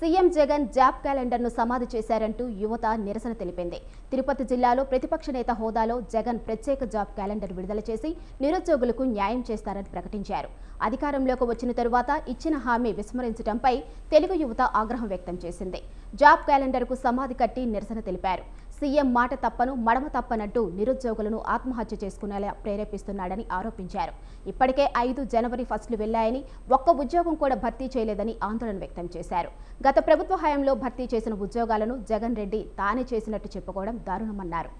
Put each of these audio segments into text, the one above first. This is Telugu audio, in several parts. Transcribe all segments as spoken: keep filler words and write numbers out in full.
సీఎం జగన్ జాబ్ క్యాలెండర్ను సమాధి చేశారంటూ యువత నిరసన తెలిపింది. తిరుపతి జిల్లాలో ప్రతిపక్ష నేత హోదాలో జగన్ ప్రత్యేక జాబ్ క్యాలెండర్ విడుదల చేసి నిరుద్యోగులకు న్యాయం చేస్తారని ప్రకటించారు. అధికారంలోకి వచ్చిన తరువాత ఇచ్చిన హామీ విస్మరించడంపై తెలుగు యువత ఆగ్రహం వ్యక్తం చేసింది. జాబ్ క్యాలెండర్కు సమాధి కట్టి నిరసన తెలిపారు. సీఎం మాట తప్పను మడమ తప్పనంటూ నిరుద్యోగులను ఆత్మహత్య చేసుకునేలా ప్రేరేపిస్తున్నాడని ఆరోపించారు. ఇప్పటికే ఐదు జనవరి ఫస్టులు వెళ్లాయని, ఒక్క ఉద్యోగం కూడా భర్తీ చేయలేదని ఆందోళన వ్యక్తం చేశారు. గత ప్రభుత్వ హయాంలో భర్తీ చేసిన ఉద్యోగాలను జగన్ రెడ్డి తానే చేసినట్టు చెప్పుకోవడం దారుణమన్నారు.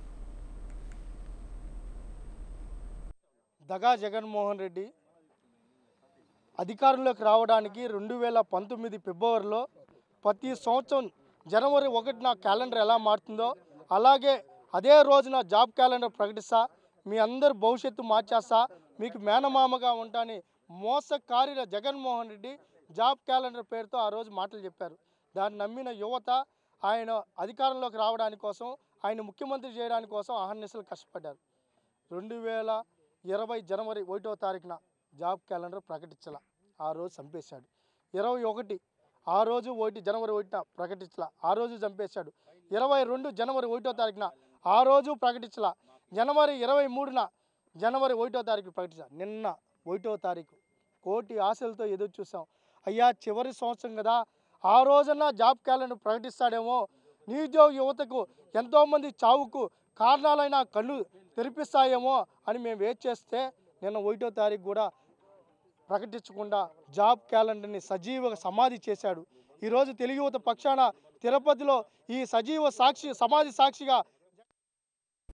దగా జగన్మోహన్ రెడ్డి అధికారంలోకి రావడానికి రెండు వేల పంతొమ్మిది ఫిబ్రవరిలో ప్రతి సంవత్సరం జనవరి ఒకటిన క్యాలెండర్ ఎలా మారుతుందో అలాగే అదే రోజున జాబ్ క్యాలెండర్ ప్రకటిస్తా, మీ అందరు భవిష్యత్తు మార్చేస్తా, మీకు మేనమామగా ఉంటాని మోసకారిన జగన్మోహన్ రెడ్డి జాబ్ క్యాలెండర్ పేరుతో ఆ రోజు మాటలు చెప్పారు. దాన్ని నమ్మిన యువత ఆయన అధికారంలోకి రావడానికి కోసం, ఆయన ముఖ్యమంత్రి చేయడానికి కోసం అహర్నిశలు కష్టపడ్డారు. రెండు వేల ఇరవై జనవరి ఒకటో తారీఖున జాబ్ క్యాలెండర్ ప్రకటించాల, ఆ రోజు చంపేశాడు. ఇరవై ఒకటి ఆ రోజు ఒకటి జనవరి ఒకటిన ప్రకటించాల, ఆ రోజు చంపేశాడు. ఇరవై రెండు జనవరి ఒకటో తారీఖున ఆ రోజు ప్రకటించాల, జనవరి ఇరవై మూడున జనవరి ఒకటో తారీఖు ప్రకటించాల. నిన్న ఒకటో తారీఖు కోటి ఆశలతో ఎదురు చూసాం. అయ్యా చివరి సంవత్సరం కదా, ఆ రోజున జాబ్ క్యాలెండర్ ప్రకటిస్తాడేమో, నిరుద్యోగ యువతకు ఎంతోమంది చావుకు కారణాలైన కళ్ళు తెరిపిస్తాయేమో అని మేము వెయిట్ చేస్తే నిన్న ఒకటో తారీఖు కూడా ప్రకటించకుండా జాబ్ క్యాలెండర్ని సజీవ సమాధి చేశాడు. ఈరోజు తెలుగు యువత పక్షాన తిరుపతిలో ఈ సజీవ సాక్షి సమాధి సాక్షిగా